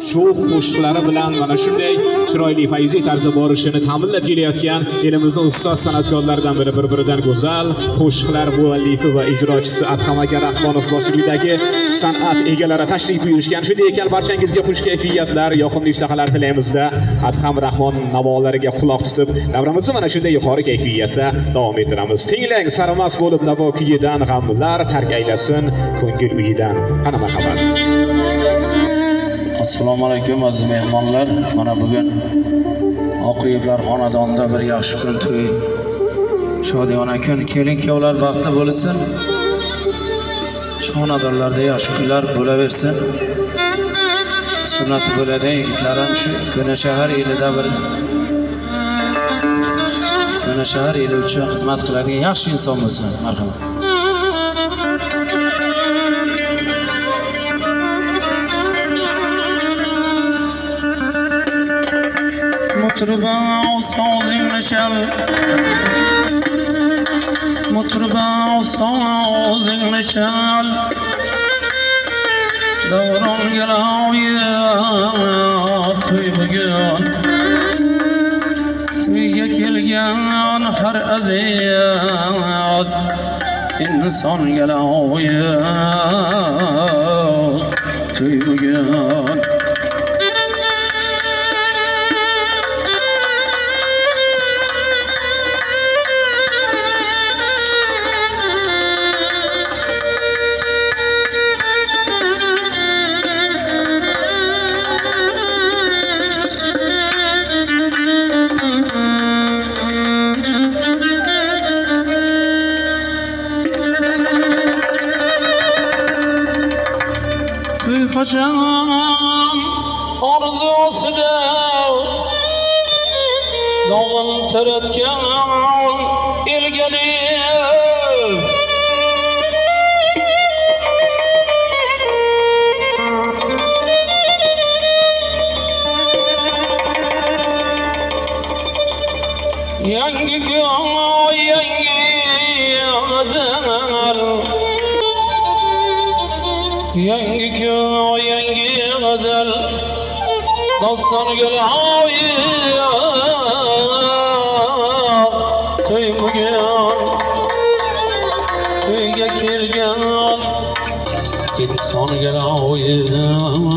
sho'x qo'shiqlari bilan mana shunday chiroyli fayziy tarzda borishini ta'minlab kelayotgan elimizning ustoz san'atkorlaridan biri bir-biridan go'zal qo'shiqlar muallifi va ijrochisi Adham aka Rahmonov boshchiligidagi san'at egalari tashrif buyurishgan. Shunday ekan, barchangizga xush kayfiyatlar, yoqimli ishtahalar tilaymizda. Adham Rahmon navolariga quloq tutib, davramizni mana shunday yuqori kayfiyatda davom ettiramiz. Tinglang, sarmast bo'lib navo kuyidan g'amlar tark aylasin ko'ngil uyidan. Qana marhamat. Assalomu alaykum aziz mehmonlar. Mana bugun Oquyevlar xonadonida bir yaxshi kun, to'y, shodiyona kun, kelin-kuyovlar baxtli bo'lsin. Xonadonlarda yaxshi kunlar bo'laversin. Sunnati bo'ladi, yigitlar ham shu Ko'nashahar elida bir Ko'nashahar eli uchun xizmat qiladigan yaxshi inson bo'lsin. Marhamat. مطربا وصوزي نشل مطربا وصوزي نشل دوران قلاوية طيبقان طيبك القان حر أزياز إنسان قلاوية طيبقان Kaşan arzusu da dağın teretken ilgili yangi gün yangi azal yangi gün yangi g'azal doston gulhoyi to'y bugun to'yga kelgan inson gulhoyi